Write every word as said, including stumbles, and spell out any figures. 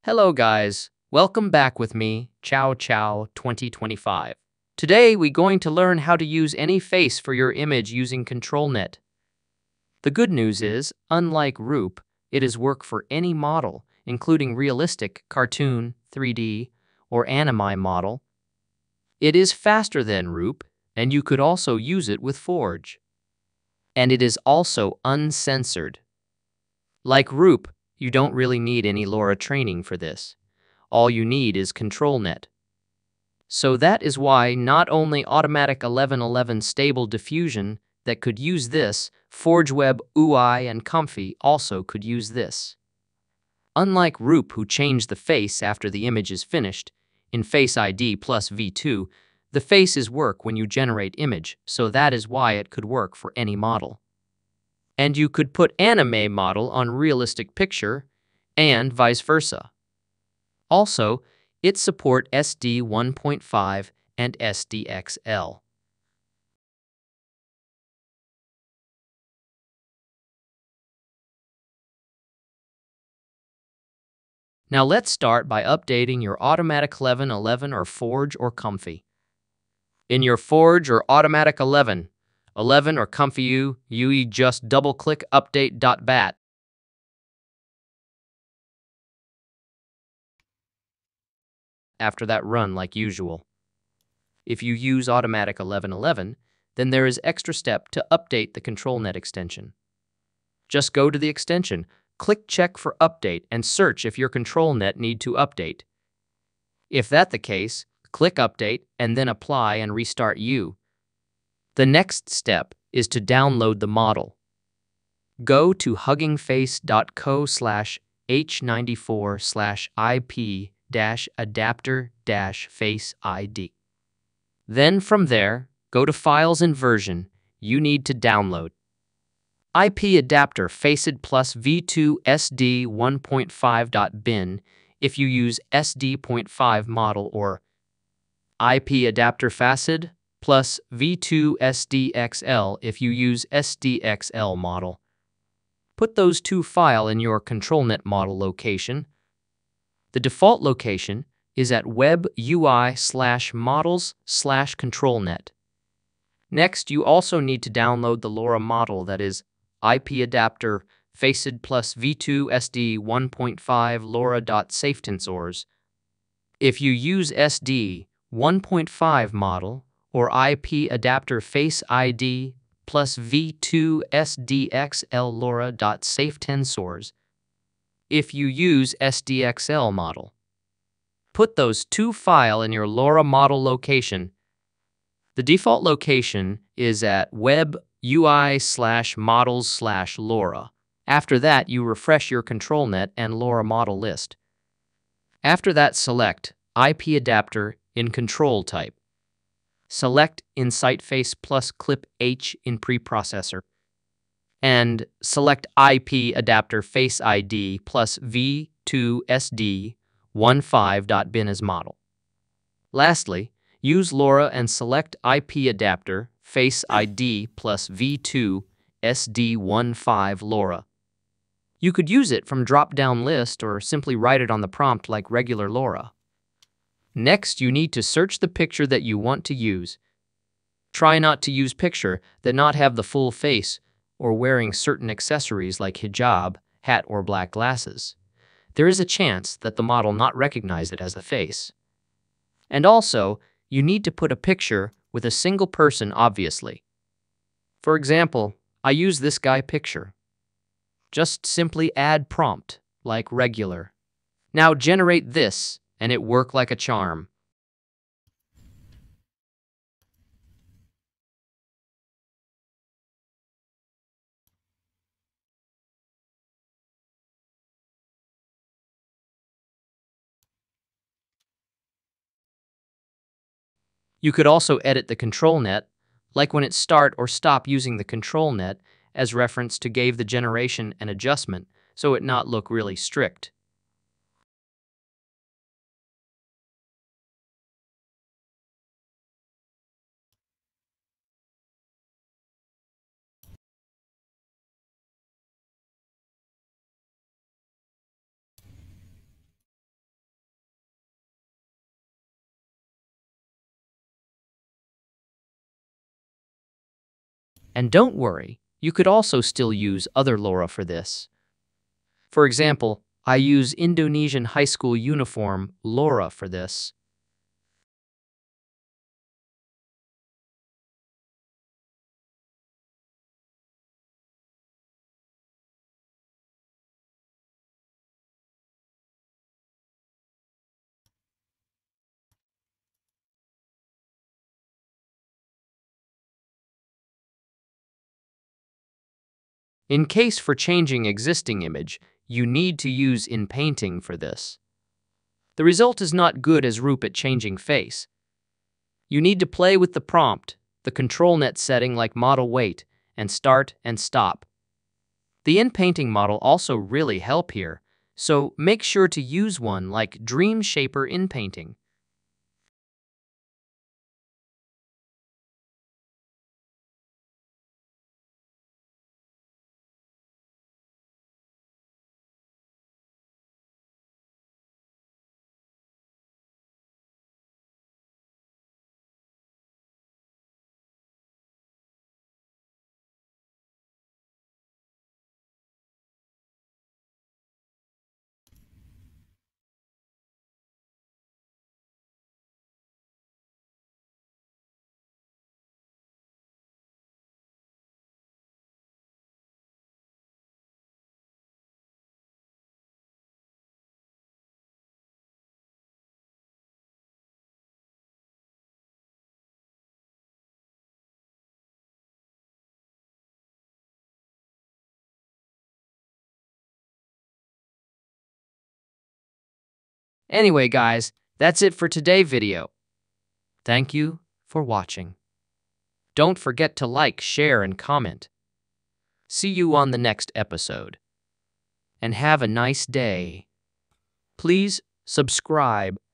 Hello guys, welcome back with me, Chow Chow twenty twenty-five. Today we're going to learn how to use any face for your image using ControlNet. The good news is, unlike R U P, it is work for any model, including realistic, cartoon, three D, or anime model. It is faster than R U P, and you could also use it with Forge. And it is also uncensored. Like R U P, you don't really need any Lora training for this. All you need is ControlNet. So that is why not only Automatic eleven eleven Stable Diffusion that could use this, ForgeWeb U I and Comfy also could use this. Unlike R U P, who changed the face after the image is finished, in FaceID plus V two, the faces work when you generate image, so that is why it could work for any model. And you could put anime model on realistic picture, and vice versa. Also, it support S D one point five and S D X L. Now let's start by updating your Automatic eleven eleven or Forge or Comfy. In your Forge or Automatic eleven, eleven or ComfyUI, just double-click update.bat. After that, run like usual. If you use Automatic eleven eleven, then there is extra step to update the ControlNet extension. Just go to the extension, click Check for Update, and search if your ControlNet need to update. If that the case, click Update and then Apply and restart U. The next step is to download the model. Go to huggingface.co slash h94 slash IP-Adapter-FaceID. Then from there, go to Files and Version. You need to download I P-Adapter-FaceID plus V two S D one point five bin if you use S D point five model, or I P-Adapter-FaceID plus V two S D X L if you use S D X L model. Put those two files in your ControlNet model location. The default location is at web U I slash models slash ControlNet. Next, you also need to download the Lora model, that is I P-Adapter-FaceID plus V two S D one point five Lora.SafeTensors. If you use S D one point five model or I P-Adapter-FaceID plus V two S D X L Lora.SafeTensors. If you use S D X L model, put those two files in your Lora model location. The default location is at web U I slash models slash Lora. After that, you refresh your ControlNet and Lora model list. After that, select I P-Adapter in Control Type. Select Insight Face plus Clip H in Preprocessor. And select I P-Adapter-FaceID plus V two S D one point five bin as model. Lastly, use Lora and select I P-Adapter-FaceID plus V two S D one point five Lora. You could use it from drop-down list or simply write it on the prompt like regular Lora. Next, you need to search the picture that you want to use. Try not to use picture that not have the full face or wearing certain accessories like hijab, hat, or black glasses. There is a chance that the model not recognize it as a face. And also, you need to put a picture with a single person, obviously. For example, I use this guy picture. Just simply add prompt, like regular. Now generate this, and it work like a charm. You could also edit the ControlNet, like when it start or stop using the ControlNet as reference to give the generation and adjustment, so it not look really strict. And don't worry, you could also still use other Lora for this. For example, I use Indonesian high school uniform Lora for this. In case for changing existing image, you need to use in painting for this. The result is not good as roop at changing face. You need to play with the prompt, the ControlNet setting like model weight, and start and stop. The in-painting model also really help here, so make sure to use one like Dream Shaper in painting. Anyway guys, that's it for today's video. Thank you for watching. Don't forget to like, share, and comment. See you on the next episode. And have a nice day. Please subscribe